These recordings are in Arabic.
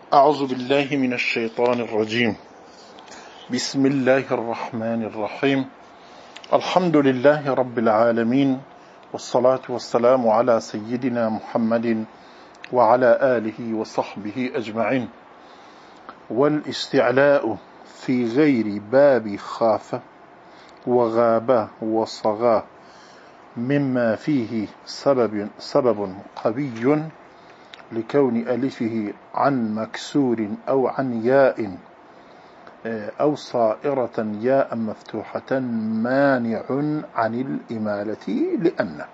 أعوذ بالله من الشيطان الرجيم. بسم الله الرحمن الرحيم. الحمد لله رب العالمين، والصلاة والسلام على سيدنا محمد وعلى آله وصحبه أجمعين. والاستعلاء في غير باب خاف وغاب وصغى مما فيه سبب قوي لكون ألفه عن مكسور أو عن ياء أو صائرة ياء مفتوحة مانع عن الإمالة لأنه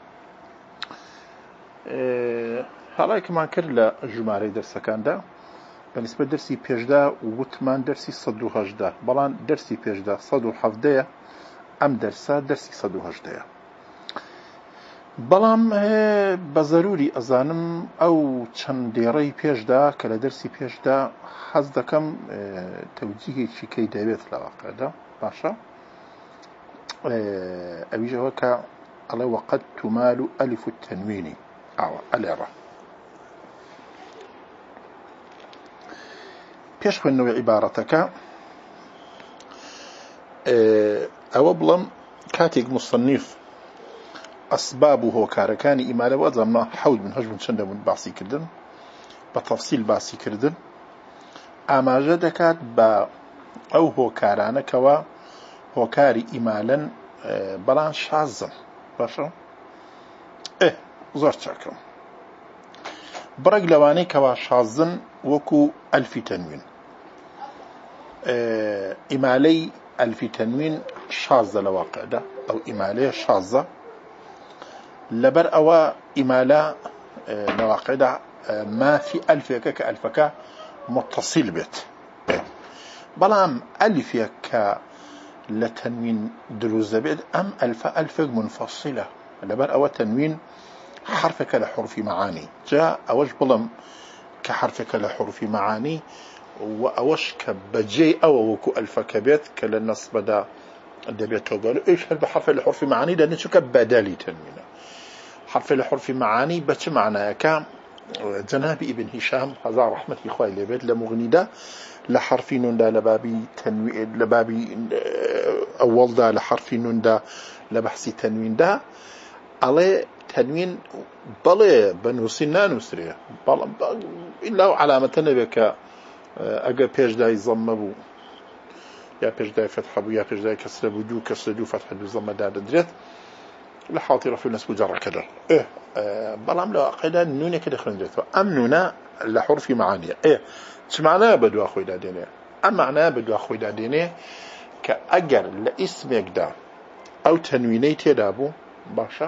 هلاك ما كرلا جماري درس كان دا بالنسبة درسي بيجدا وثمان درسي صدو هجدا بلان درسي بيجدا صدو حفدية أم درسي صدو هجدا بەڵام بە ضروري ئەزانم ئەو چەند دێڕەی پێشدا کە لە دەرسی پێشدا حەز دەکەم تەوجیهێکی کەی دەبێت لە واقعدا باشە ئەویش ئەوە کە ئەڵێ وەقەد تومال ئەلیف التەنوینی ئاوە ئەلێڕە پێش خوێندنەوەی عیبارەتەکە ئەوە بڵم کاتێک مصنف أسباب هۆکارەکانی ئیمالە وەزەمە حەوت من هەژ من چەندەمون باسی کردن بە تەفسیل باسی کردن ئاماژە دەکات بە ئەو هۆکارانەکەوە هۆکاری ئیمالەن بەڵام شازن باشە زۆر چاکەم بڕێک لەوانەی کەوا شازن وەکو ئەلفی تەنوین ئیمالەی ئەلفی تەنوین شازە لە واقعدا ئەو ئیمالەیە شازە لبر أو إمالة نواقدة ما في ألفك كألفك متصل بيت بلام ألفك لتنوين دروز بيت أم ألفك منفصلة لبر أو تنوين حرفك لحرف معاني جاء أوش بلم كحرفك لحرف معاني وأوش كبجي أو وكو ألفك بيت كالنصب دا دبيت وقالوا إيش هل بحرف لحرف معاني لأنه كبدالي تنوين حرف الحرف معاني بچ معناه كام جناب ابن هشام هذا رحمة إخوة البيت لمغنيدا لحرف نوندا لبابي تنوين لبابي أول دا لحرف نوندا لبحث تنوين دا على تنوين بله بنوسنا نسرية إلا علامة نبيك أجا بيج دا يضمبو يا بيج دا فتح بو يا بيج دا كسر بو كسر دو فتح دو ضم دا دريت لحاطي في الناس بجرى كذا بلام لو قيدا نونة كده خلنا أم نونا لحرف معانية معناه بدو أخوي دادينه أم معناه بدو أخوي دادينه كأجر لاسمك دا أو تنويني تدابو باشا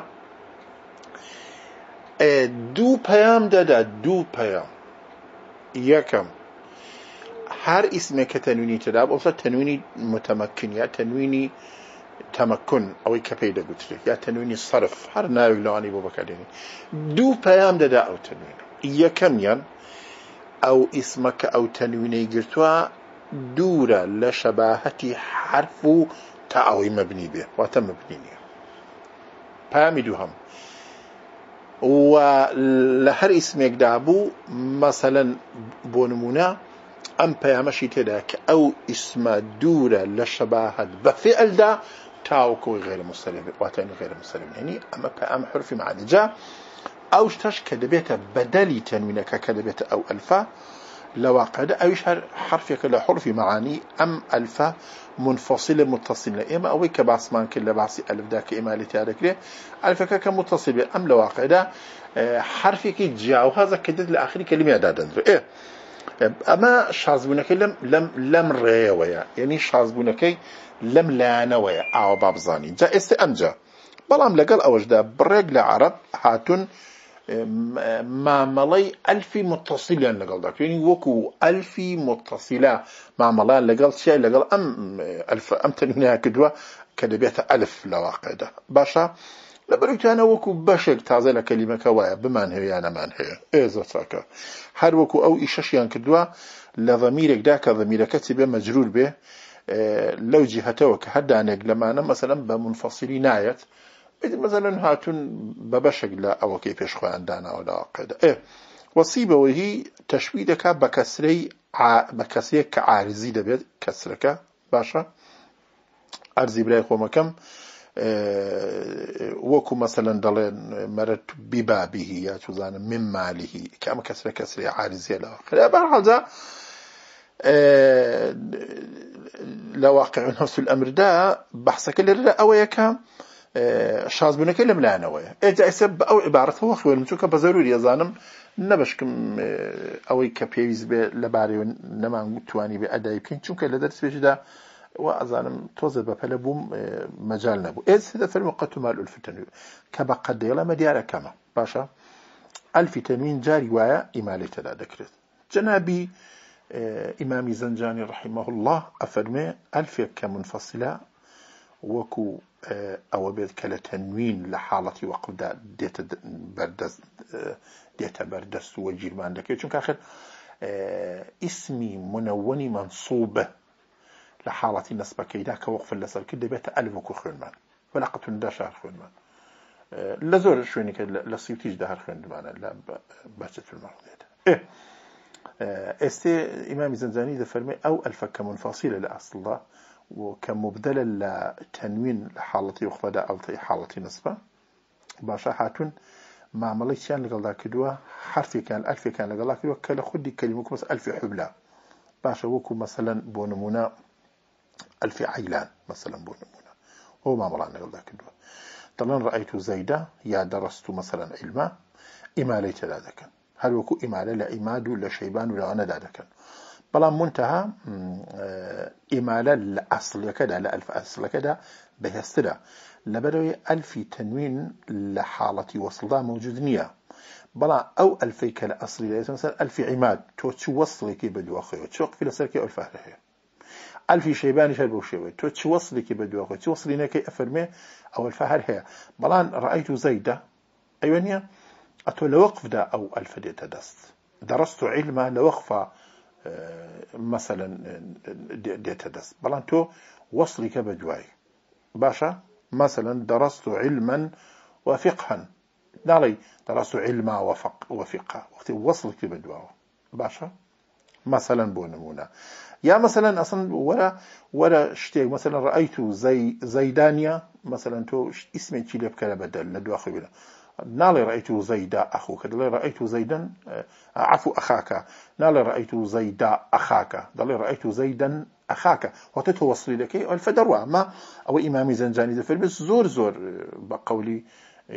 دو بيام دا دو بيام يكم هر اسمك تنويني تداب أو تنويني متمكن يا تنويني تمكن أو كبيدة قلت لك يا تنوين الصرف هر ناوي لواني بو بكاديني دو بيام دا أو تنوين إيا كميان أو اسمك أو تنويني قلتوا دورة لشباهة حرف تأوي مبني به وتم مبنيني بيامي دوهم ولهر اسمك دابو مثلا بونمونا أم بيامشي تداك أو اسم دورة لشباهة بفعل دا تاوكو غير مسلم واتين غير مسلم يعني أما حرف معاني جاء أو اشتش كدبيت بدلي تنوينك كدبيت أو ألفا لواقع أو يشهر حرفك لحرف معاني أم ألفا منفصلة متصلة إما أو كبعثمان كلا بعث ألف داك إمالتي هذا كله ألفك كمتصل أم لواقع حرفك جاء وهذا كدت لآخر كلمة دادن أما شازبونك لم ريويا يعني شازبونك لم لا نويا أو بابزاني جاء استأمجا بلام لقل أوجدا برق لعرب هاتون مع ملاي ألفي متصلة لقل داك يعني وكو ألفي متصلة مع ملاي لقل شيء لقل أم تنهيها كدوة كدبيت ألف لواقع ده باشا لبرك أنا وكو بشك تعزل كلمة كوايا بمن هي أنا من هي إيه زتاك هر وكو أو إيشاشيان كدوا لضميرك داك ضميرك تبقى مجرور به لو جهتوك هدا عنك لما أنا مثلا بمنفصلي نايت مثلا هاتون ببشك لا أو كيف يشخوا عندنا ولا قيد وسيبويه تشويدك بكسري كعارزي دبيت كسرك باشا أرزي بلاي خومكم وكو مثلا دلين مرت ببابه يا تزان من ماله كما كسري عارزي لا خلال هذا لواقع نفس الأمر ده بحثك اللي أويك شاز بنا كلام لا نوية إذا أسب أو عبارة هو خوي المشوكة بزروري يا زانم نبشكم أوي كبيز لباري ونما تواني بأداء يمكن شوكة لدرس بيش ده وأزانم توزر بفلبوم مجالنا بو إذا هذا في الوقت مال الفتن كبا قد يلا مديارة كما باشا ألف تنوين جاري ويا إمالي تلا ذكرت جنابي إمامي زنجاني رحمه الله أفرمي ألف كمنفصلة وكو أو بيت كلا تنوين لحالة وقف ديتا بردست وجير ما عندك يجون كآخر اسمي منوني منصوبة لحالة نسبة كيدا كوقف اللسل كده بيت ألف وكو خيرمان ولاقة داشار خيرمان لزور شويني كده لسيوتيج دهار خيرمان لا باشت في المعروض استي إمام زنجاني ده فرمي أو الفك منفصلة لأصل الله وكمبدل التنوين لحالة وقفة أو حالة نسبة باشا هاتون مع مليشيان لقال ذاك دوا حرفي كان ألف كان لقال ذاك دوا كلا خدي كلمة مثلا ألف حبلة باشا وكو مثلا بونمونا ألف عيلان مثلا بونمونا هو ما ملان لقال ذاك دوا طلعا رأيت زيدة يا درست مثلا علما إماليت ذاك هل وكو إمالة لإماد ولا شيبان ولا أنا ذاك بلا منتهى إمالة لأصل كذا لألف أصل كذا بهستدا لبروي ألف تنوين لحالة وصلها موجود نية بلا أو ألفي كالأصل مثلا ألف عماد توصل كي بدو أخي تشوق في لسرك أو الفهرية ألف شيبان شربو شوي توصل كي بدو أخي توصل هنا كي أفرمي أو الفهرية بلا رأيت زيدة أيوانيا أتو لوقف دا أو ألف دي تدست درست علما لوقفة مثلا ديتدس بلانتو وصلي كبدواي باشا مثلا درست علما وفقها نالي درست علما وفقه وقت وصل كبدواي باشا مثلا بونمونا يا مثلا اصلا ولا شتي مثلا رأيت زيدانيا مثلا تو اسمي تشيلب كلا بدل ندو اخي بلا نالي رأيت زيدا أخوك دلي رأيت زيدا عفو أخاك نالي رأيت زيدا أخاك دلي رأيت زيدا أخاك وتتوصل لك الفدروة ما أو إمامي زنجاني في بس زور بقولي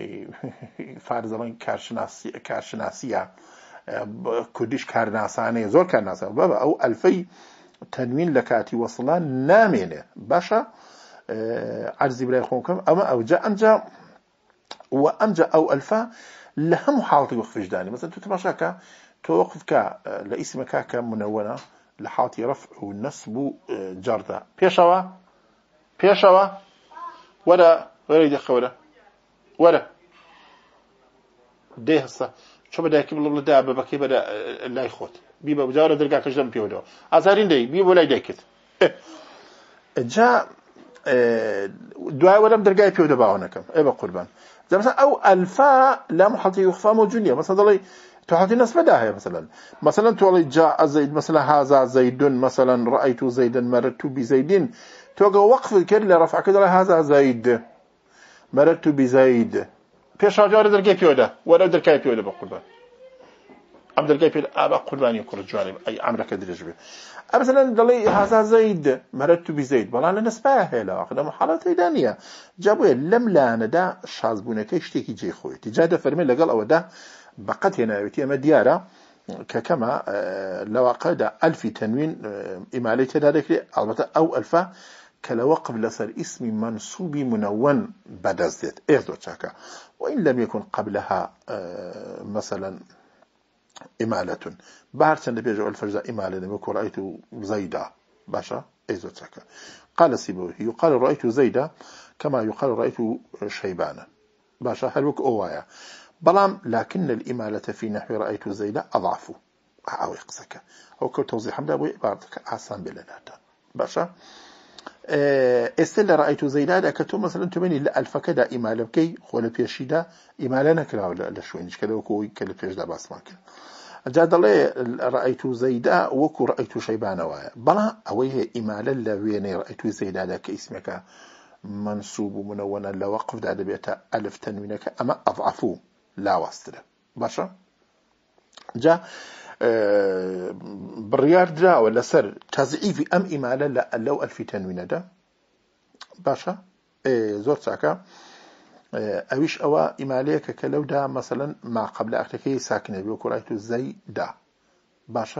فارزلين كارشناسية كدش كارناساني زور كارناساني بابا أو ألفي تنوين لكاتي وصلان نامينه باشا عرزي بلاي خونكم أما أو جاء أنجا وأمجأ أو ألفا لهم حالة وقف وجداني مثلا تتماشاك توقفك لاسمك كمنونة لحالة رفع والنصب جردة بيشوا ولا يدخل ولا ده هسه شو بدأ كيف الله ده ببكي بدأ لا يخوت بيبا بجارة درجة كجدم بيودو أزارين ده بيبا لا يدكت جاء دعاء ولم درجة بيودو بعونكم إيه قربان زي مثلا أو ألفا لا محطي يخفى موجودية مثلا ضلي تحطي الناس بداها مثلا تقولي جاء زيد مثلا هذا زيد مثلا رأيت زيدا مررت بزيد توقع وقف الكل رفع كده هذا زيد مررت بزيد بيش رجال درجة بيودا ولا درجة بيودا بقربان عبد الجيب أبا قرباني يقول الجانب أي عمرك درجة مثلا ضلي هذا زيد مررت بزيد بلا لنسبه لا أخذ محالات دانية جابوا لم لا ندا شازبونه كيشتكي جي خوي تجاد فرمي لقال أو ده بقت هنا يتي مديارة كما لو قاد ألف تنوين إمالية ذلك البته أو ألفا كلوقف لصر اسم منصوب منون بدزت إيضو تشاكا وإن لم يكن قبلها مثلا إمالة بعد سنة بيجوا الفجزة إمالة نمكو رأيت زيدا باشا إيزو تشاكا قال سيبوه يقال رأيت زيدا كما يقال رأيت شيبانا باشا هلوك أوايا بلام لكن الإمالة في نحو رأيت زيدا أضعف أو يقصك أو كل توضيح حمد أبو إبارتك عسان بلناتا باشا استلا رأيت زيدا كتو مثلا تمني لألف كدا إمالة كي خول بيشيدا إمالة نكرا ولا شوينش كدا وكوي كلا بيشدا باس ماكن جاد الله رأيت زيدا وكو رأيت شيبان وايا بلا أويه إمالة لويني رأيت زيدا ذاك اسمك منصوب منونا لوقف دا بيتا ألف تنوينك أما أضعفو لا واسطة باشا جا بريار جا ولا سر تضعيف أم إمالة لا لو ألف تنوين دا باشا زور ساكا أويش أوا إماليك كلو دا مثلا ما قبل أختكي ساكنة بيوكو رأيت زي دا باشا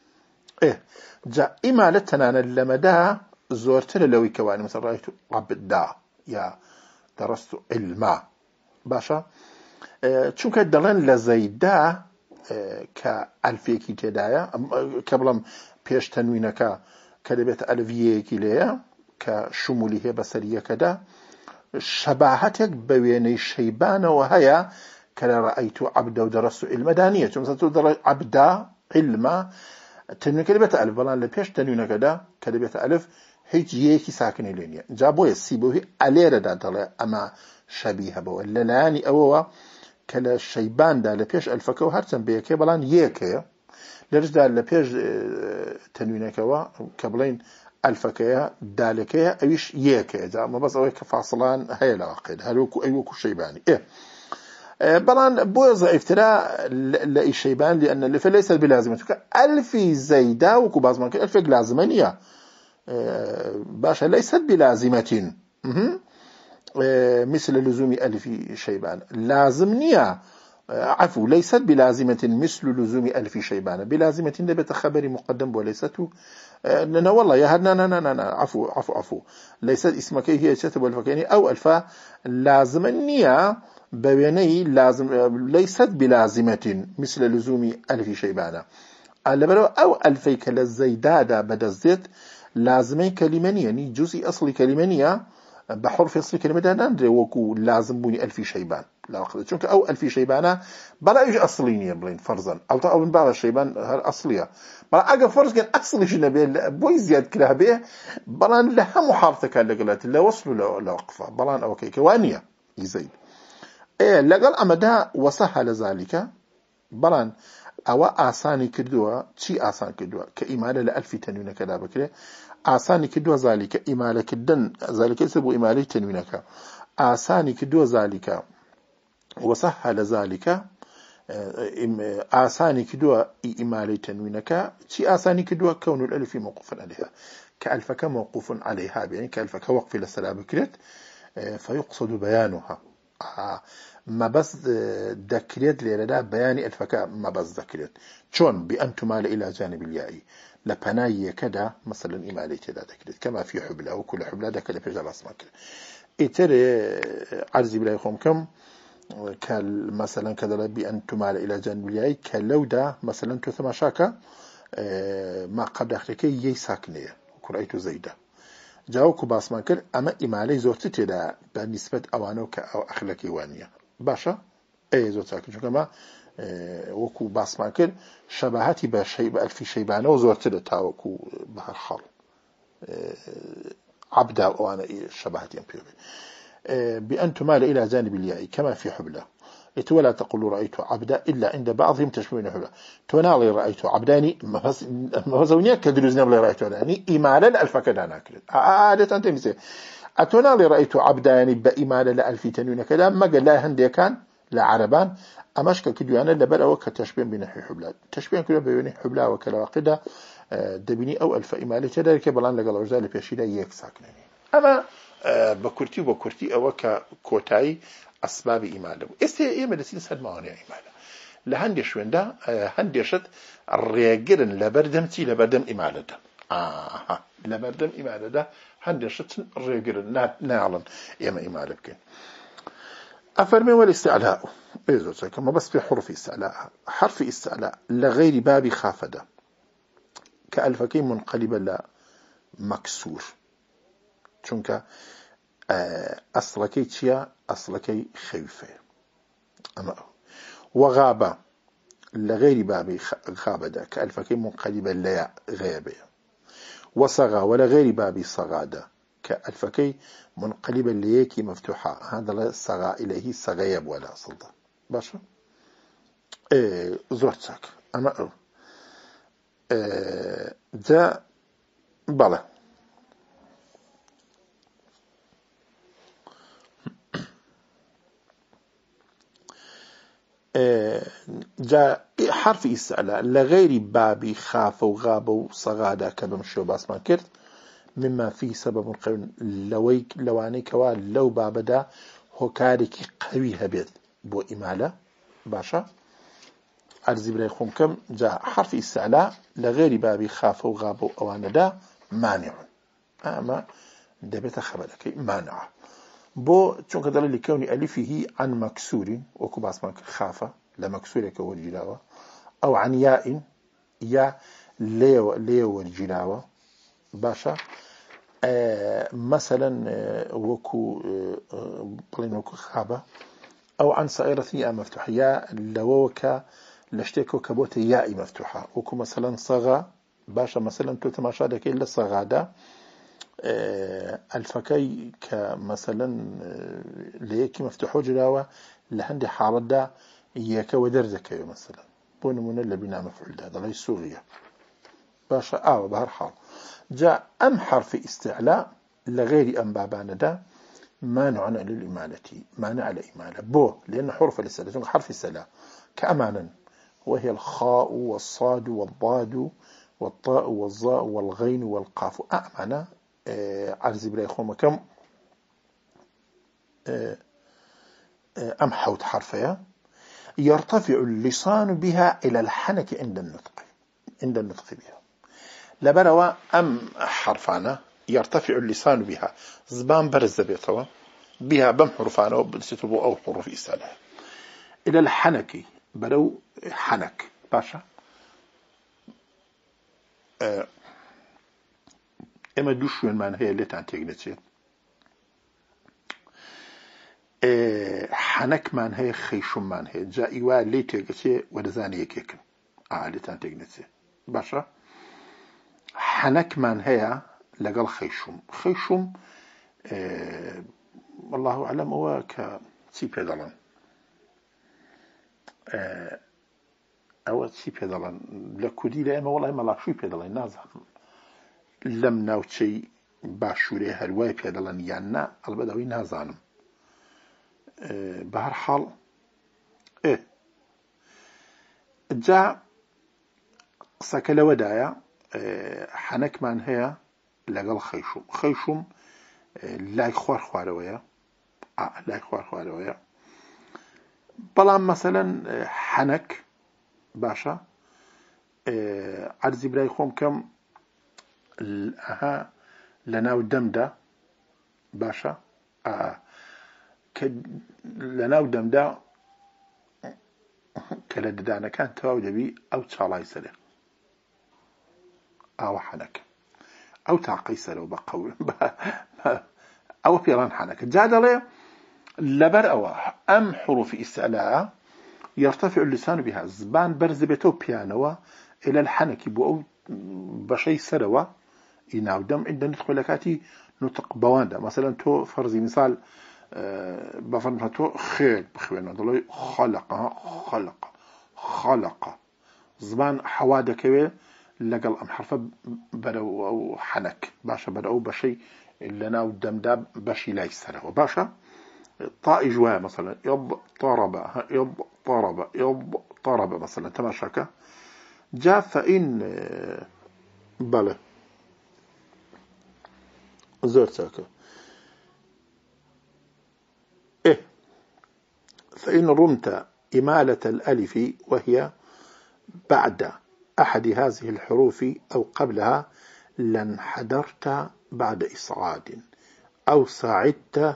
جا إمالة تنانا لما دا زورتنا لو كواني مثلا رأيت عبدا يا درست علما باشا چونك دلن لزيدا كألفيكي تدايا كبلم بيش تنوينك كلمة ألفيكي ليا كشموليه بصرية كدا شباهتك بويني شيبان وهي كلا رأيت عبدا ودرست المدانية مثلا عبدا علما تنوين كلمة ألف بلان لبيش تنوين كدا كلمة ألف هيج يكي ساكن لينيا جابوا يسيبوه أليرا دا دلا أما شبيه بو اللالاني أووا كلا شيبان دا لبيش ألفكو هرتن بيكي بلان يكي لرج دا لبيش تنوينكوا كبلين ألفكيا دالكيا أيش يكي جا ما بس أويك فاصلان هاي العقيد هلوكو أيوكو شيباني بلان بوز افتراء لأي شيبان لأن اللي ليست بلازمة ألف زيدا وكو باز ممكن ألف لازمانية باشا ليست بلازمة مثل لزوم ألف شيبان لازمنية عفو ليست بلازمة مثل لزوم ألف شيبان بلازمة نبت خبر مقدم وليست لنا والله يا هدنا عفو ليست اسمك هي شتب الفكيني أو ألفا لازمنية بويني لازم ليست بلازمة مثل لزوم ألف شيبان أو ألفيك للزيدادة بدا الزيت لازمي كلمانية يعني جزء أصلي كلمانية بحرف أصلي كلمة ندري وكو لازم بني ألف شيبان لا أخذ شونك أو ألف شيبانة بلا يجي أصليني بلين فرضا أو من بعض الشيبان أصلية بلا أجا فرض كان أصلي شنو بيه بوي زياد كلها بيه بلان لها محارثة كان لقلات لا وصلوا لا وقفة بلان أو كوانية يزيد لقل أمدها وسهل ذلك بلان أو آساني كدوا شيء آسان كدوا كإمالة لألف تنوين كذا بكره آساني كدوا ذلك إمالة كدن ذلك يسبوا إمالة تنوينك آساني كدوا ذلك وسهل ذلك آساني كدوا إمالة تنوينك شيء آساني كدوا كون الألف موقوفا عليها كألفك موقوف عليها يعني كألفك وقف للسلام بكرت فيقصد بيانها ما بس ذكرت لردا بيان الفكاء ما بس ذكرت شون بأن تمال إلى جانب الياء لبناية كذا مثلا إمالة كذا ذكرت كما في حبلة وكل حبلة ذكر في جلس مكر إتري عرضي بلا يخوم كم مثلا كذا بأن تمال إلى جانب الياء كلودا مثلا تثم شاكا ما قبل أخرك يساكنية وكرأيت زيدا جاوكو باسمان كر أما إمالي زورتي تدا بالنسبة أوانو كأو أخلاقي وانية باشا أي زورتي شو كما وكو باسمان كر شباهتي بشيء بألفي شيبانه وزورتي تاوكو بحر خال عبدا وأنا شباهتي أمبيوبي بأن تمال إلى جانب الياء كما في حبلة ولا تقول رأيت عبدا إلا عند بعضهم تشبهون حبلة تنالي رأيت عبداني مفزونيا كدروزنا بلا رأيت عبداني إمالا لألف كذا ناكل عادة أنت مثل أتنالي رأيت عبداني بإمالا لألف تنوين كذا ما قال لا هندي كان لا عربان أمشك كدوانا لبلا وكتشبه بنحي حبلة تشبه كده بين حبلة وكلا وقدا دبني أو ألف إمالة كذلك بلان لقى العزال بيشيلا يكساكنني أما بكرتي أو كوتاي أسباب إمالة إيه مدرسين سد معاني إمالة لهندش وين هندشت الرجال لبردم إمالة لبردم إمالة هندشت الرجال نعلن إما إمالة بكين أفرمي والاستعلاء إذا كما بس في حرف استعلاء حرف استعلاء لغير باب خافدة كألفكي منقلبا لا مكسور چونك أصلكي تشيا أصلكي خيفة أما وغابة لغير باب غابة كألفكي منقلبا لا غيابة وصغى ولا غير باب صغادة كألفكي منقلبا ليكي مفتوحة هذا لا صغى إليه صغيب ولا صلدة باشا زۆر چاک ئەمە ئەو جا بەڵێ جا حرف استعلاء لغير بابي خاف وغاب وصغادا كبمشي باسمان كرت مما فيه سبب قوي لواني كوا لو بابدا هوكارك قوي هبيت بو إمالة باشا أرزي براي خوم كم جاء حرف استعلاء لغير بابي خاف وغاب وأوانا دا مانع أما دبت خبرك مانع بو چونك دليل لكون ألفه عن مكسور وكو باسمان خافة لمكسورة كورجلاوة أو عن ياء يا ليو ورجلاوة باشا مثلا وكو بلين وكو خابة أو عن صائرة ياء مفتوحة يا لووكا لشتيكو كبوت ياء مفتوحة وكو مثلا صغى باشا مثلا تو تماشا دكي إلا صغادا الفكي كمثلا ليكي مفتوحو جلاوة لهندي حالة إياك ودرزك مثلا بون من اللي بنا مفعول هذا ليس سوريا باشا بهر حال جاء أم حرف استعلاء لغير أم بابان دا مانع للإمالة مانع الإمالة بو لأن حرف الاستعلاء حرف استعلاء كأمانا وهي الخاء والصاد والضاد والطاء والظاء والغين والقاف أمانا عرزي بلا يخوم كم أم حوت حرفيا يرتفع اللسان بها إلى الحنك عند النطق بها لبروا أم حرفانا يرتفع اللسان بها زبان برز بيتوا بها بم حرفانا وبنستبو أو حروف إستعلاء إلى الحنك برو حنك باشا إما دوشون من هي اللي تنتقنتي حنك من هي خيشم من هي جائوا اللي تيجتي ودزاني يكيك اللي تنتقنتي باشا حنك من هي لقال خيشم والله أعلم هو كتيبي دلان أو تيبي دلان لكودي لأما والله ما لا شو بيدلان نازل لم ناوتشي باشوري هلواي بيدلان يانا البدوي نازانم بهر حال جاء سكل ودايا حنك من هي لقال خيشم لا يخوار خوارويا لا يخوار خوارويا بلام مثلا حنك باشا عرزي بلاي خوم كم لناو دمدا باشا لناو دمدا كلا ددانا كان تواو دبي أو تشالاي سري أو حنك أو تعقي سري وبقول أو بيران حنك جاد لي لبر أو أم حروف استعلاء يرتفع اللسان بها زبان برزبتو بيانوا إلى الحنك بو بشي سروا يناودم عند ندخل لكاتي نطق بواندا مثلا تو فرضي مثال بفرض تو خير بخوينا دولي خلق زبان حوادة كوي لقل أم حرفة بدو أو حنك باشا بدو بشي اللي ناودم داب بشي لا يسره باشا طاء جوا مثلا يضطرب مثلا تماشاك جاء فإن بله زرتك فإن رمت إمالة الألف وهي بعد أحد هذه الحروف أو قبلها لانحدرت بعد إصعاد أو صعدت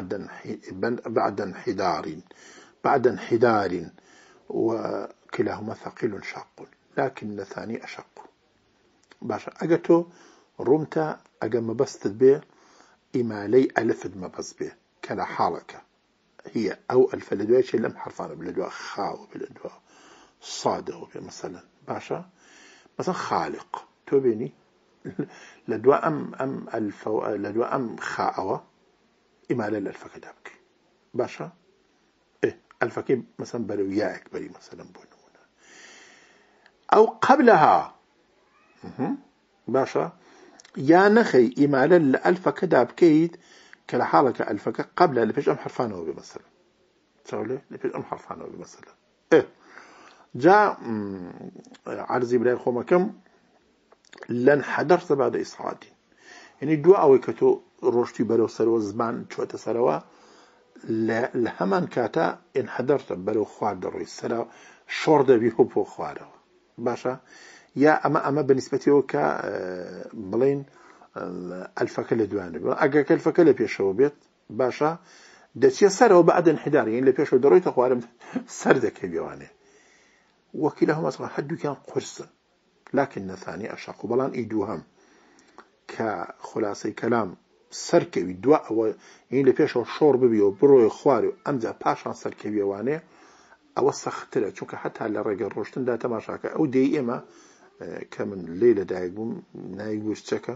بعد انحدار وكلاهما ثقيل شاق لكن الثاني أشق باشا أجتو رمت أجم بست به إمالي ألف مبس به كلا حالك هي أو ألف لدواء لم حرفان بالدواء خاء بالدواء صاد مثلا باشا مثلا خالق تبيني لدواء أم ألف لدواء أم خاء إمالي الألف كدابك باشا الفكي مثلا بلو ياك بري مثلا بنونا أو قبلها باشا يا نخي إمالا لألفك دابكيد كالحالك ألفك قبل لفيش أم حرفانه بمثلا تقولي لفيش أم حرفانه بمثلا إيه جاء عرضي بلاي خوما كم لن حضرت بعد إصعادي يعني دواء أو كتو روشتي بلو سروا زمان شوة سروا لهمان كاتا إن حضرت بلو خوار دروي السلا شورد بيهو بو خواره باشا يا أما بالنسبة له ك بلين الفكلة دواني أجا كالفكلة بيشوا بيت باشا دتي سروا بعد انحدار يعني اللي بيشوا دروي تخوارم سردك بيواني وكلاهما صار حد كان قرصا لكن الثاني أشاق بلان إيدوهم كخلاصي كلام سركبي دواء و يعني اللي بيشوا شور ببيو بروي خواري أمزا باشا سركبي واني أو سختله چونك حتى على الرجل روشتن دا تماشاك أو دائما كمن ليلة دايقوم نايقوش تشكا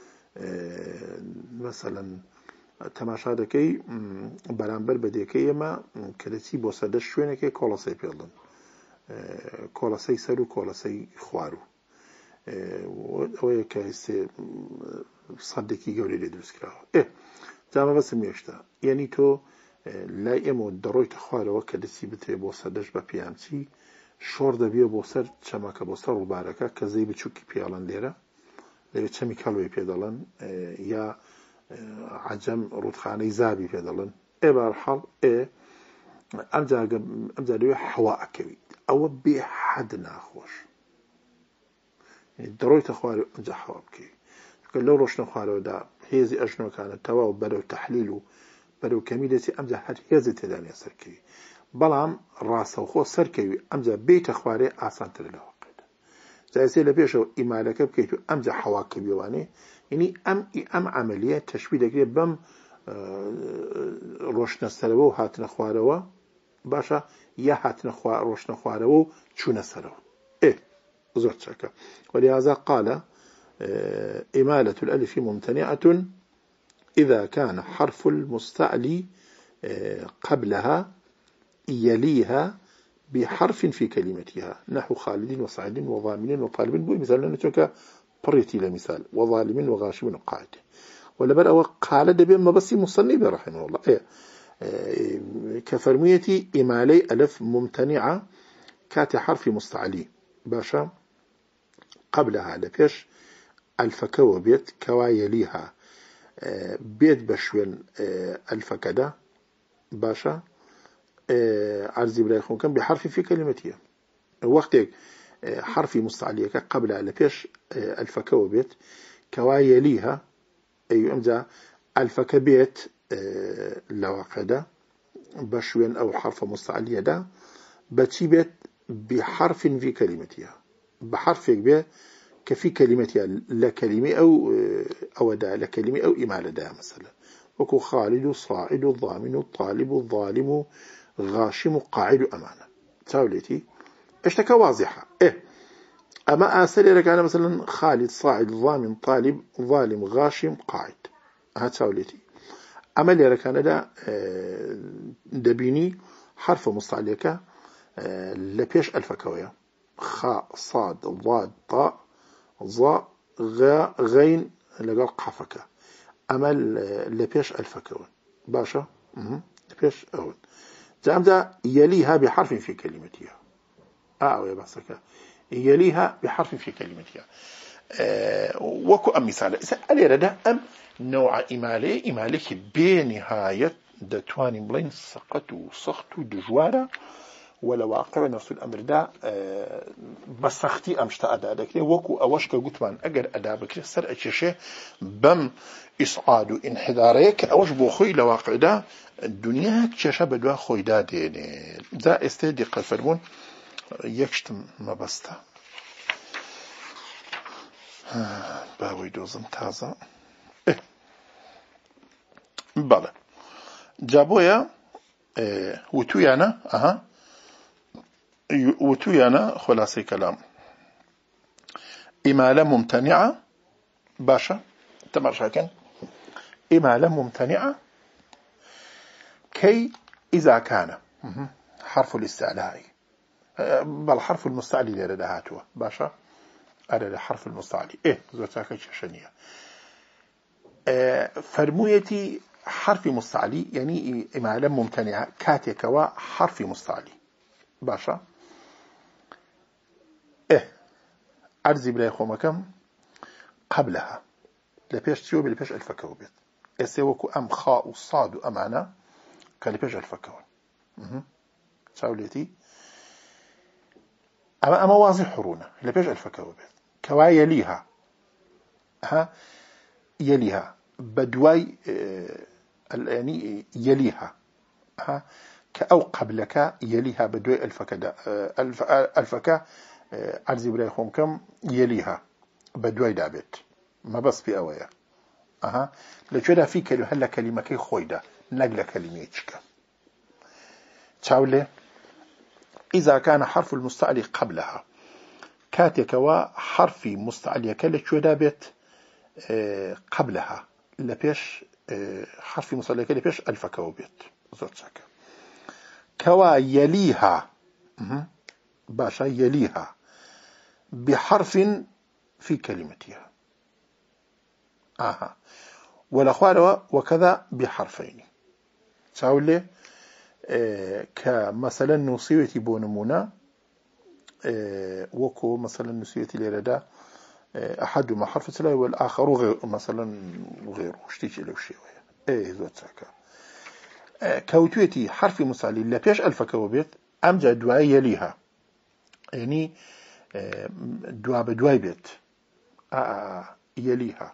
مثلا تماشا دكي برانبر بديكي ما كالتي بوسادش شوينكي كولاسي بيضن كولاسي سرو كولاسي خوارو ويكا يستي صدقي قولي لدرس كلاهو تاما بس ميشتا يعني تو لا إمو دروي تخوارو كالتي بتري بوسادش ببيانتي شور دەبێ بۆ سەر چەمەکە بۆ سەر ڕووبارەکە کە زەی بچووکی پێڵەن لێرە لەوێت چەمی کەڵوێ پێ دەڵێن یا عەجەم ڕوودخانەی زابی پێ دەڵێن بەرحەڵ ئەمجا لەوێ حەوا ئەکەویت ئەوە بێ حەد ناخۆش دەڕۆیتە خوارێ ئەمجا حەوا بکەویت کە لەو ڕۆشنە خوارەوەدا هێزی ئەژنۆکانە تەواو بەرەو تەحلیل و بەرەو کەمی دەچی ئەمجا هەر هێزی تێدا نیە سەرکەوی بەڵام ڕاستەوخۆ سەرکەوی ئەمجا بێتە خوارێ ئاسانتر لەوە قەیدا جایسێ لە پێشەوە ئیمالەکە بکەیت و ئەمجا حەواکەویوانێ یعنی ئەم عەمەلیە تەشبیه دەکرێت بەم ڕۆشنە سەرەوە و هاتنە خوارەوە باشە یا هاتنە ڕۆشنە خوارەوە و چوونە سەرەوە زۆر چاکە ولهذا قال إمالة الألف ممتنعة إذا كان حرف المستعلي قبلها يليها بحرف في كلمتها نحو خالد وصعد وضامن وطالب بوي مثال نتوكا بريتي لمثال وظالم وغاشم وقاعد ولا بل قال دبي ما بس مصنف رحمه الله كفرميتي إمالي ألف ممتنعة كات حرف مستعلي باشا قبلها لبيش الفكوة بيت كوا يليها بيت بشوين الفكدا باشا عرضي بلا يخون كان بحرف في كلمتها وقتك حرف مستعلية قبل على بيش الفكوة بيت كوا يليها أي أمزا الفك بيت لواقدا بشوين أو حرف مستعلية دا بتي بيت بحرف في كلمتها بحرف بيت كفي كلمتها لكلمة أو دا لكلمة أو إمالة دا مثلا وكو خالد صاعد ضامن الطالب الظالم غاشم قاعد أمانة تاوليتي اشتكى واضحة أما آسالي لك أنا مثلا خالد صاعد ضامن طالب ظالم غاشم قاعد تاوليتي أما اللي لك أنا دا دبيني حرف مستعليك لبيش الفكوية خاء صاد ضاد طاء ظاء غا غين لقال قافك أما لبيش الفكوة باشا لبيش أول جامدا يليها بحرف في كلمتها يا بحثك يليها بحرف في كلمتها وكو أم مثال ألي ردا أم نوع إمالك بنهاية دتواني بلين سقط وسخط دجوارة ولا واقع نفس الأمر ده بسختي أمشتا أدا دكري وكو أوشك قطبان أجر أدا بكري سر أشيشه بم إصعاد انحداريك أوش بوخي لواقع ده الدنيا كشاشة بدوا خوي ده ديني ده استيدي قفرمون يكشتم ما بستا باوي دوزم تازة بله جابويا وتويانا وتويانا خلاصي كلام إمالة ممتنعة باشا تماشا كان إمالة ممتنعة كي إذا كان حرف الاستعلاء بل حرف المستعلي لردهاتوا باشا على حرف المستعلي زوجتك شنية فرمويتي حرف مستعلي يعني إمالة ممتنعة كاتك وحرف مستعلي باشا أرزي بلاي خومكم قبلها لبيش تيوب لبيش الفكوبت يسوكو أم خاء وصاد أمانة كلبيش الفكون شاولتي أما واضح حرونة لبيش الفكوبت كوا يليها يليها بدواي يعني يليها كأو قبلك يليها بدواي الفكدا الفكا أرزي بلاي خومكم يليها بدواي دابت ما بس في أويا لجدا في كلمة هلا كلمة كي خويدا نقل كلميتك تشاولي إذا كان حرف المستعلي قبلها كاتك وحرف مستعلي كلا دابت قبلها لبيش حرف مستعلي كلا بيش ألف كوبيت زوجك كوا يليها باشا يليها بحرف في كلمتها والأخوال وكذا بحرفين تقول كمثلا نصيوتي بونمونا وكو مثلا نصيوتي لردا أحدهما حرف سلا والآخر غير مثلا غيره اشتيجي له شيء زوتك كوتويتي حرف مستعلي لا بيش ألف كوبيت أمجا دواء يليها يعني دواء بدواء بيت يليها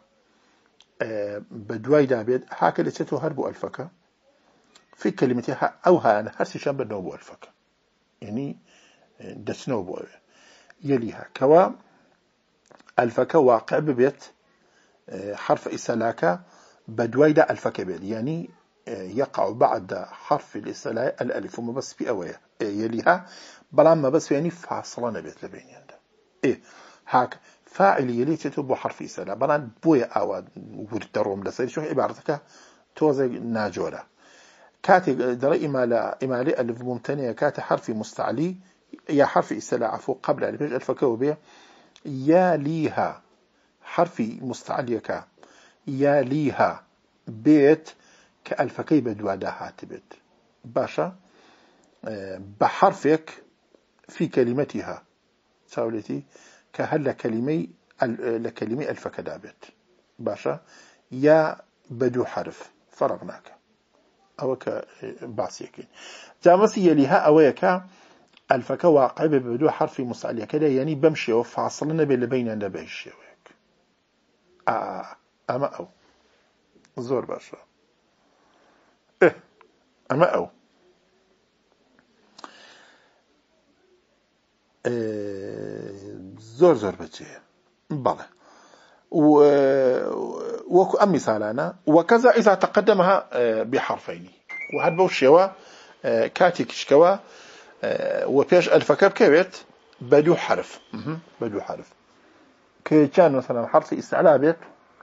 بدواي دابد هكذا تتو هربو ألفك في كلمتها أوها أنا هرسي شاب النوبو ألفك يعني دسنوبو يليها كوا ألفك واقع ببيت حرف إسلاك بدواي دا ألفك بيت يعني يقع بعد حرف الإسلاء الألف وما بس في أوية يليها بلا ما بس يعني فاصلة بيت لبين ينده هاك فاعل يلي تتبو حرف إسلاء بلان بويا أواد وردروم لسير شو عبارتك توزي ناجورة كاتي دري إمالي ألف ممتنع كاتي حرف مستعلي يا حرف إسلاء عفو قبل ألف الفكوبية يا ليها حرف مستعليك يا ليها بيت كألفكي بدوادا هاتبت باشا بحرفك في كلمتها ساولتي كهل لكلمي ألفك دابت باشا يا بدو حرف فرغناك أو كباسيكين جامسي يليها أويك ألفك واقع بدو حرف مستعلية كده يعني بمشي وفاصلنا بين النبي الشيوك أما أو زور باشا أما أو زور بجي بله وكو أم مثالنا وكذا إذا تقدمها بحرفين وهذا بوشيوا كاتي كشكوا وبيش الفكاب كبت بدو حرف بدو حرف كي كان مثلا حرف استعلاء بيت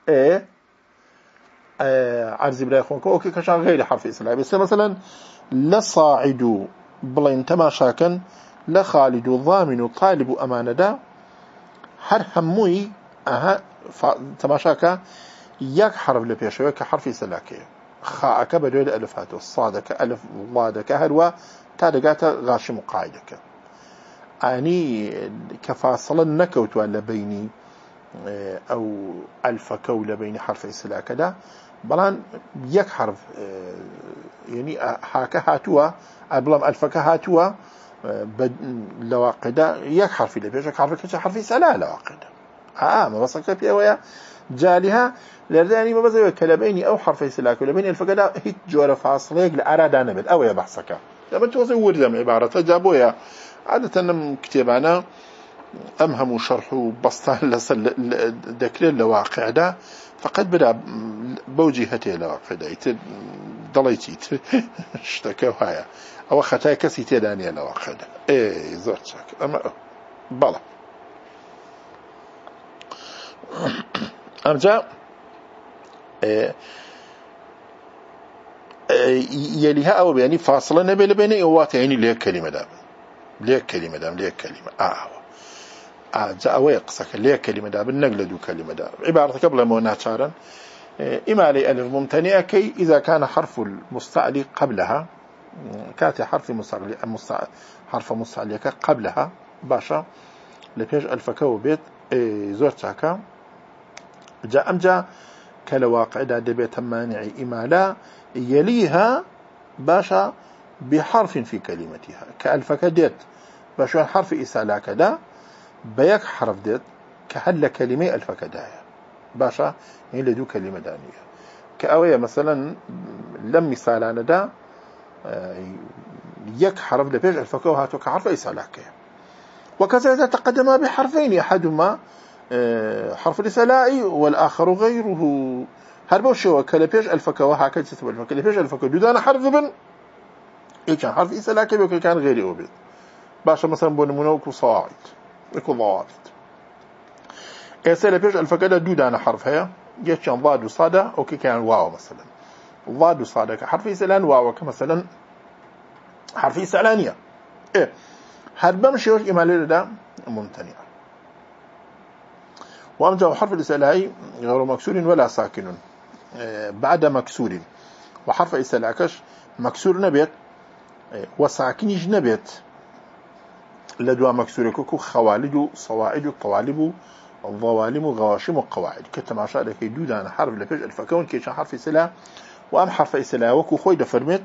عرض بلا يخونك أوكي كشان غير حرف استعلاء بس مثلا لصاعد بلين تماشاكا لخالد ضامن طالب أمانة دا هر هموي تماشاكا يك حرف لبيشوي كحرف استعلاء خاءك بدو الألفات الصادك ألف ضادك هروا تادقات غاشم قاعدك يعني كفاصلا نكوت ولا بيني أو ألف كولة بين حرف إسلا كذا بلان يك حرف يعني هاك هاتوا بلام ألفك هاتوا لواقدة يك حرف اللي بيجك حرف إسلا لواقدة ما بصك في أويا جالها لذلك ما بزي كلمين أو حرف إسلا كولة بين ألفك ده هيك جوار فاصلة لأرادة نبل أويا بحثك لما توصي ورزم عبارة جابويا عادة نم كتابنا أمهم شرح بسطان ذكر الواقع ده فقد بدأ بوجهته الواقع ده ضليتي اشتكوا هاي أو خطايا كسي تداني الواقع ده زرت شك أما بلا أرجع يليها أو يعني فاصلة نبي بين إوات يعني ليه كلمة دام ليه كلمة جاء ويقصك ليه كلمة دام النقل دو كلمة دام عبارة قبل ما نشارا إما لي ألف ممتنئة كي إذا كان حرف المستعلي قبلها كاتي حرف مستعلي قبلها باشا لبيج ألفك وبيت زورتك جاء أمجا كالواقع دبيت مانع إمالا يليها باشا بحرف في كلمتها كألفك ديت باشا حرف إسالاك دا بيك حرف ديت كهل كلمة ألفك دايا باشا يعني لدو كلمة دانية كأوية مثلا لم مثالان دا يك حرف لبيج ألفك وهاتو كحرف إسالاك وكذا إذا تقدم بحرفين أحدهما حرف الإسالاء والآخر غيره هربو شو كلبيج الفك وهكذا تتبع الفك كلبيج الفك دودان حرف بن إيه كان حرف إسالاء كبير كان غيري أوبيت باشا مثلا بونمونوك صواعد يكون ضوابط إسالاء بيج الفك ده دودان حرف هي يكان ضاد وصادة أو كان واو مثلا ضاد وصادة كحرف إسالاء واو كمثلا حرف إسالانية إيه هربا مشيوش إمالي ده ممتنع وأمجا حرف الإسالاء غير مكسور ولا ساكن بعد مكسور وحرف إسالاكش مكسور نبيت وساكن نبيت لدوا مكسور كوكو خوالد صواعد طوالب الظوالم غواشم وقواعد كتماشا لكي دودان حرف لفج الفكون كيشان حرف إسالاء وأم حرف إسالاء وكو خوي دفرمت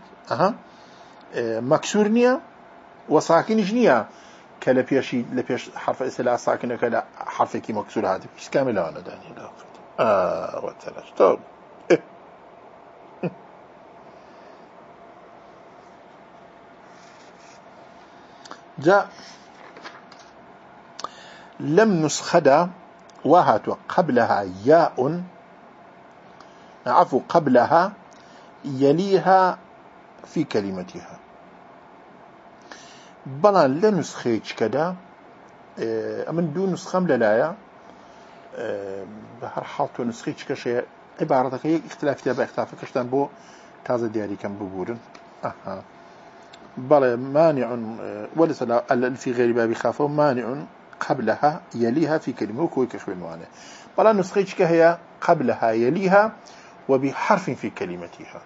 مكسور نيا وساكن نيا لبيش حرف إسالاء ساكنة كلا حرف كي مكسور هذا إيش كامل أنا داني لا وتلاش طب جاء لم نسخدا وهات قبلها ياء عفوا قبلها يليها في كلمتها بلا لنسخيج كدا أمن دون نسخم للايا بهر حالته نسخيج كشيء عبارتك هي اختلاف تابع اختلاف كشتان بو تازة دياري كان ببورن بلا مانع وليس في غير باب خافه مانع قبلها يليها في كلمة وكوي كشوي نوانه بلا نسخيج كهي قبلها يليها وبحرف في كلمتها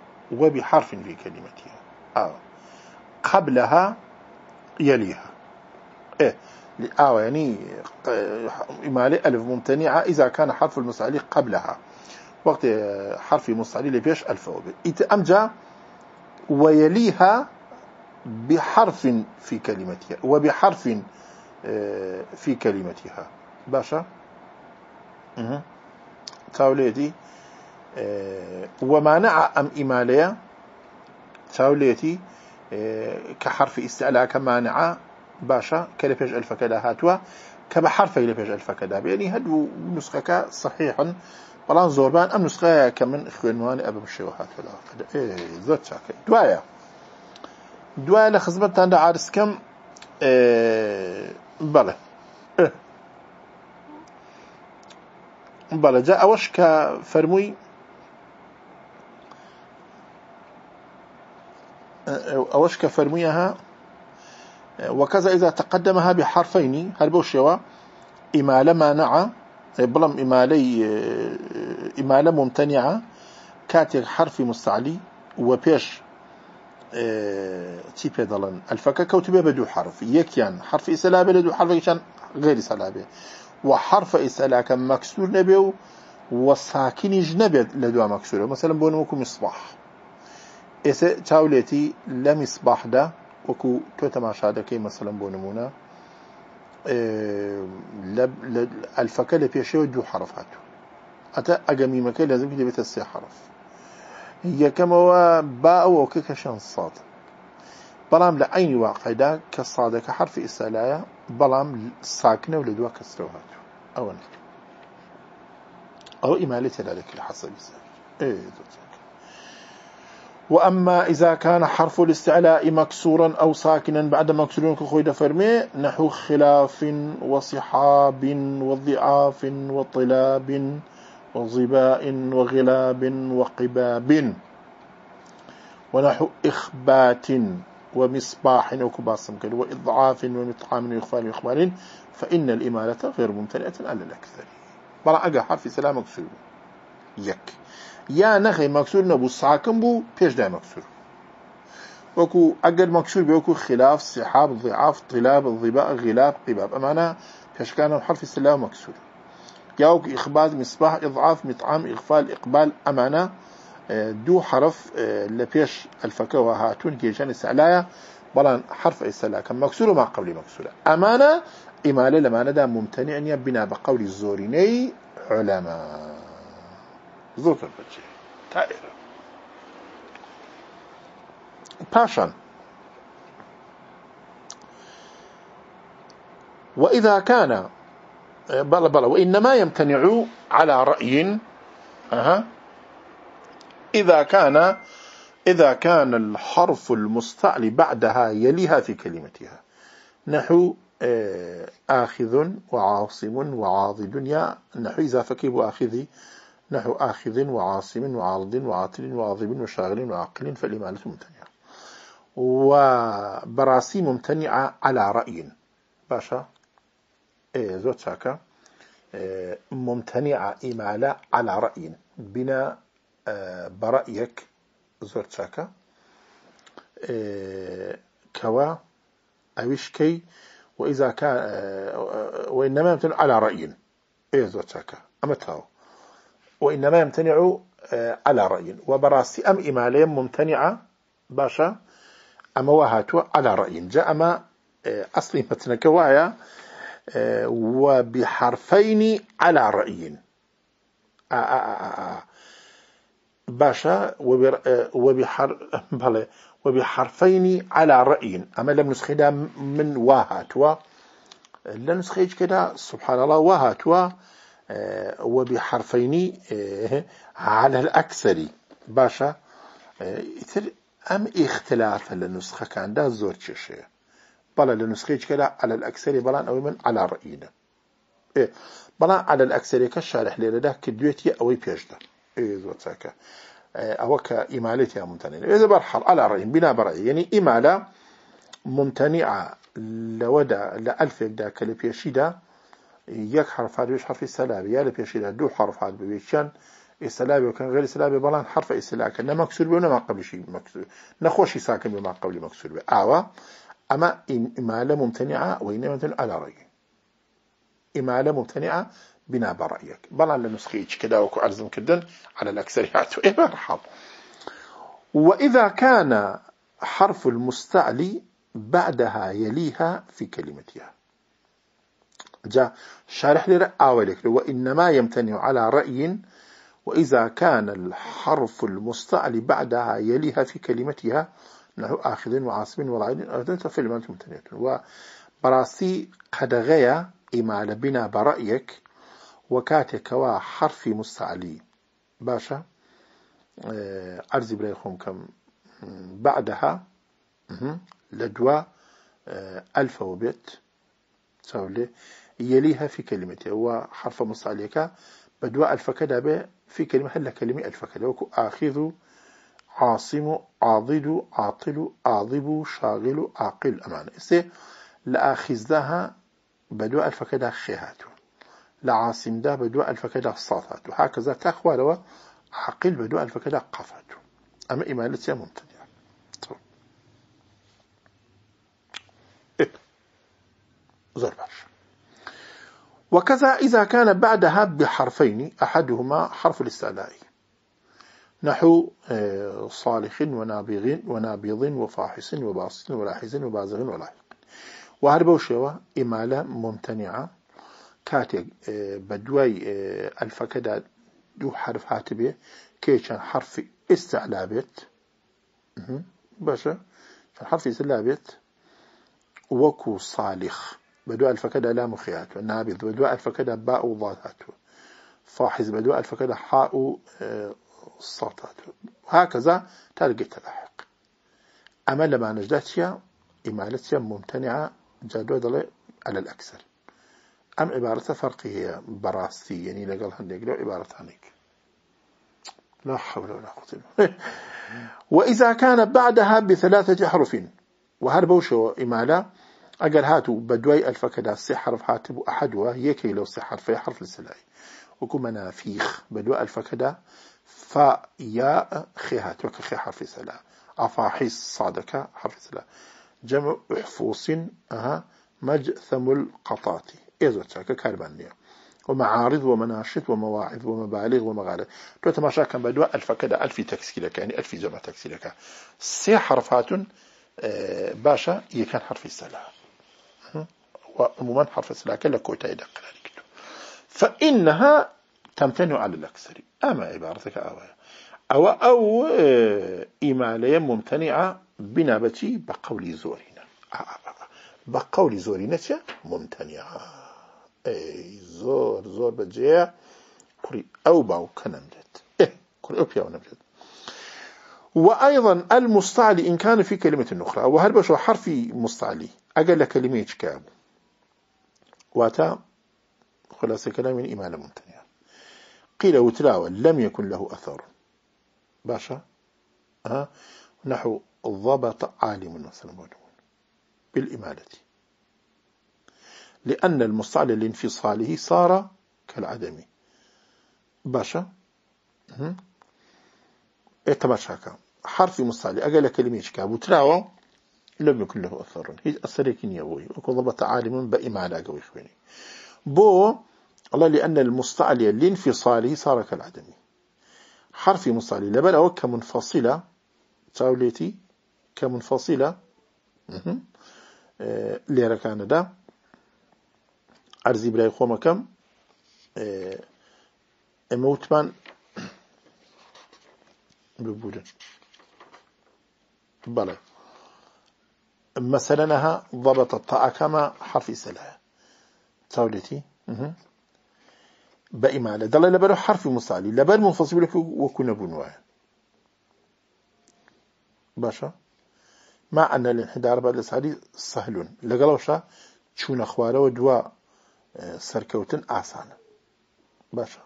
قبلها يليها إيه يعني إمالة ألف ممتنعة إذا كان حرف المستعلي قبلها وقت حرف المستعلي لبيش ألف وبيت أمجا ويليها بحرف في كلمتها وبحرف في كلمتها باشا تاوليتي ومانع أم إمالية تاوليتي كحرف استعلاء كمانعة باشا كلبيج ألف كدا هاتوا كبحرف لبيج ألف كدا يعني هدو نسخة صحيحا بلان زوربان أم نسخة كمن إخوانوان أبو الشيوهات ولا إيه زوت شاكي دوايا لخزمت عند عارس كم بله بله جاء أوش كفرموي أوش كفرميها وكذا إذا تقدمها بحرفين هربو شوا إمالة مانعة بلم إمالة ممتنعة كاتر حرف مستعلي وبيش تيبي ضلن الفكا كوتبه بدو حرف يكيان حرف إسلابه لدو حرف يكيان غير إسلابه وحرف إسلابه كان مكسور نبيه وساكن جنبه لدو مكسوره مثلا بونمكو مصباح إسا تاوليتي لمصباح ده وكو توتماشا ده كي مثلا بونمونا الفكا لبيشه دو حرفاته أتا أقامي مكي لازم كده بتسي حرف هي كما باء وككشان صاد بلام لعين واقعدا كالصاد كحرف إسالايا بلام ساكنة ولدوا كسروهات أو إمالة ذلك الحسب إيه وأما إذا كان حرف الاستعلاء مكسورا أو ساكنا بعد مكسور كخويد فرمي نحو خلاف وصحاب وضعاف وطلاب وظباء وغلاب وقباب ونحو إخبات ومصباح وكباصم كده وإضعاف ومطعام وإخفال وإخبار فإن الإمالة غير ممتنعة على الأكثر. بلا أجا حرف سلام مكسور يك يا نخي مكسور نبو ساكن بو بيش دا مكسور وكو أجد مكسور بيوكو خلاف صحاب ضعاف طلاب الضباء غلاب قباب أمانا بيش كان حرف السلام مكسور ياوك إخبات مصباح إضعاف مطعم إغفال إقبال أمانا دو حرف لبيش الفكوة هاتون كيشان السعلايا بلان حرف السلا كان مكسور وما قبل مكسور أمانة إمالة لما ندى ممتنع بنا بقول الزوريني علماء زور البجي تائر باشان وإذا كان بلا وإنما يمتنع على رأي إذا كان الحرف المستعلي بعدها يليها في كلمتها نحو آخذ وعاصم وعاضد يا نحو إذا فكيب آخذي نحو آخذ وعاصم وعاضد وعاطل وعاضب وشاغل وعاقل فالإمالة ممتنعة وبراسي ممتنعة على رأي باشا زوت شاكا ممتنعة إمالة على رأي بنا برأيك زوت شاكا كوا أويشكي وإذا كان وإنما يمتنع على رأي زوت شاكا أما تاو وإنما يمتنع على رأي وبراسي أم إمالية ممتنعة باشا أما وهاتوا على رأي جاء أما أصلي متنكوايا وبحرفين على رأي باشا وبحرفين على رأي أما لم نسخدها من وهاتوا لم نسخيج كده سبحان الله وهاتوا وبحرفين على الأكثر باشا أم اختلاف للنسخة كان ده زور شيء بلا لنسخيج كده على الأكثر بلا أو من على رأينا بلا على الأكثر كالشارح ليلة ده كدويتي أو بيجده زور ساكا أو كإمالتها ممتنعة إذا برحل على رأي بنا برأي يعني إمالة ممتنعة لودا لألف يبدا كالبيشيدا يك حرف هذا حرف السلابي يا لبيشيدا دو حرف هذا بيشان السلابي وكان غير السلابي بلان حرف السلابي كنا مكسور بيونا ما قبل شيء مكسور نخوشي ساكن بما قبل مكسور بي أما إمالة ممتنعة وإنما ممتنعة على رأي إمالة ممتنعة بنا برأيك بلان لنسخيج كده وكو ألزم كدن على الأكثريات مرحب. وإذا كان حرف المستعلي بعدها يليها في كلمتها جاء شارح لي أولك وإنما يمتنع على رأي وإذا كان الحرف المستعلي بعدها يليها في كلمتها نحو آخذ وعاصم والعين فالإمالة ممتنعة وبراسي قد غيا إمالة بنا برأيك وكاتك وحرف مستعلي باشا أرزي بلايخهم كم بعدها لدوا ألف وبيت سأولي يليها في كلمته هو حرف مستعليك بدوا ألف كده في كلمة هلا كلمة ألف كده وكو آخذ عاصم عاضد عاطل عاضب شاغل عاقل أمان لآخذ دها بدوا ألف كده خيهاته لعاصم ده بدوا ألف كده صاطاته هكذا تخوى لو عاقل بدوا ألف كده قفاته أما إمالتها ممتنعة زرباش. وكذا إذا كان بعدها بحرفين أحدهما حرف الاستعلاء نحو صالح ونابض وفاحص وباسط ولاحظ وبازغ ولاحق وهذا بوشيوة إمالة ممتنعة كاتب بدوي الفكدة دو حرف هاتبه كيشان حرف استعلابت باشا حرف استعلابت وكو صالح بدو الفكدة لا مخيات نابض بدو الفكدة باء وضاتات فاحز بدو الفكدة حاء صاتات هكذا تلقى تلاحق أما لما نجدتها إمالتها ممتنعة جادو دلي على الأكثر أم عبارة فرقية براسي يعني لقال هنديك لو عبارة هنيك لا حول ولا قوة إلا بالله. وإذا كان بعدها ب3 أحرف وهربوش إمالة أجل هاتوا بدوي ألف كذا 6 حرف هاتب أحدها يكي لو 6 حرف حرف السلاي وكم منافيخ بدوي ألف كذا فياء خيهات وكخي حرف سلا أفاحيس صادك حرف سلا جمع أحفوص مجثم القطات إذا تشاك كاربانية ومعارض ومناشط ومواعظ ومبالغ ومغالب تو تماشا كان بدوا ألف كذا ألف تكسيلك يعني ألف جمع تكسيلك 6 حرفات باشا يكان حرف السلا وعموما حرف السلا كلا كوتا يدق فإنها تمتنع على الأكثر أما عبارتك أو إمالية ممتنعة بنابتي بقول زورنا بقول زورنا ممتنعة أي زور بجيع كري أو باو كنمجد كري أو بياو نمجد وأيضا المستعلي إن كان في كلمة أخرى وهل بشو حرفي مستعلي أقل كلمة كاب واتا خلاصة كلام من إمالة ممتنعة قيل وتلاوى لم يكن له أثر باشا نحو ضبط عالم مثلا بالإمالة لأن المستعلي لانفصاله صار كالعدم باشا اتماشاك حرف مستعلي أقل كلمة كاب وتلاوى لم يكن له أثر هي أثريكين يبوي وكو ضبط عالم بإمالة قوي خويني بو الله لأن المستعلي لانفصاله صار كالعدم حرف مستعلي لبل أو كمنفصلة تاوليتي كمنفصلة ليرا كان دا أرزي براي خوما كم موتمان ببودن بلا مثلنها ضبط الطاعة كما حرف سلاح تاوليتي بإمالة دل لبر حرف مستعلي لبر منفصل لك وكنا بنواه باشا مع أن الانحدار بعد الإسعادي سهل لقلوشا شون أخواره ودواء سركوتن آسان باشا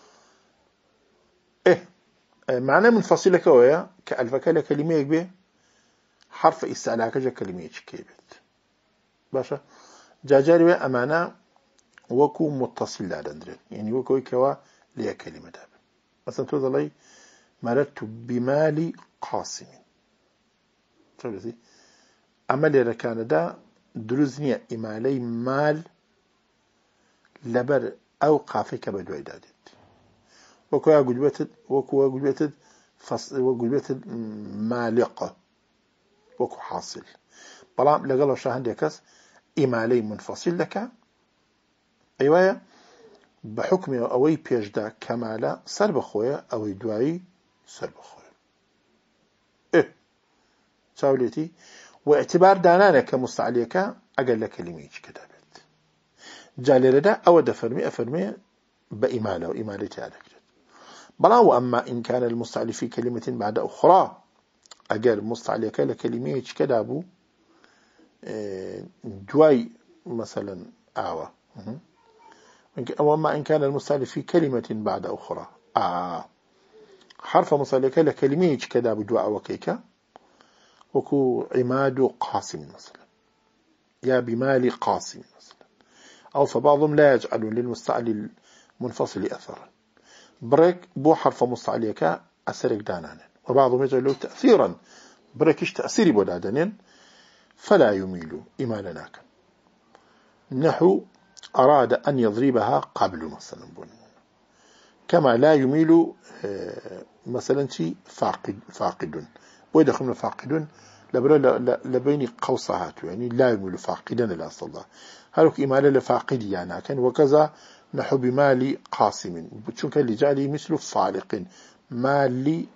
معنى منفصل لك ويا كألفك لكلمة يكبه حرف استعلاك جا كلمة يكبت باشا جاجاري أمانة وكو متصل لا دندرين يعني وكو كوا ليا كلمة داب مثلا تقول لي مررت بمال قاسم شو أما اللي كان دا دروزني إمالي مال لبر أو قافك بدوي دادت وكو قلبتد وقلبتد مالقة وكو حاصل بلام لقالوا شاهن ديكس إمالي منفصل لك أيوة بحكم أوي بيجدا كمالا سرب خويا أوي دواي سرب خويا ساولتي واعتبار دانانا كمستعليك أقل لك كلمة كتابت جالي ردا أو أفرمي بإمالة وإمالتي على كده بلا وأما إن كان المستعلي في كلمة بعد أخرى أقل مستعليك لكلمة كتابو دواي مثلا آوة وأما إن كان المستعلي في كلمة بعد أخرى حرف مستعليك لكلمة كتابو دواء وكيكا وكو عماد قاسم مثلا يا بمال قاسم مثلا أو فبعضهم لا يجعل للمستعلي المنفصل أثرا بريك بو حرف مستعليك أثرك دانانا وبعضهم يجعل له تأثيرا بريكش تأثيري بودادنين فلا يميل إمالناك نحو أراد أن يضربها قبل مثلا كما لا يميل مثلا فاقد ويدخلون فاقد لبين قوسهات يعني لا يميل فاقدا إلى أصل الله هلوك إمالة لفاقد يعني كان وكذا نحو بمال قاسم بتشوك اللي جالي مثل فالق مالي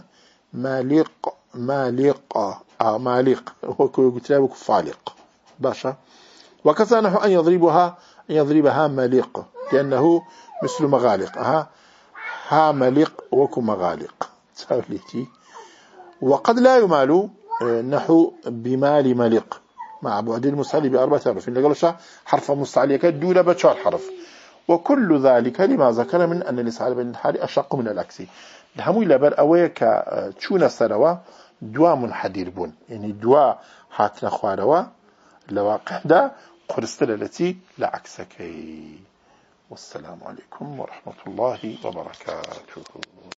مالق وقلت له فالق باشا وكذا نحو أن يضربها مالق لأنه مثل مغالق ها مالق وكو مغالق سألتي وقد لا يمال نحو بمال ملق مع بعد المستعلي ب4 حروف اللي قالوا حرف مستعلي كدولة ب4 حرف وكل ذلك لما ذكر من أن الإسعال بين الحال أشق من العكس هموي لبر أويك تشون سروا دوا منحدر بون يعني دوا هاتنا خواروا لواقع دا قرستر التي لعكسك. والسلام عليكم ورحمة الله وبركاته.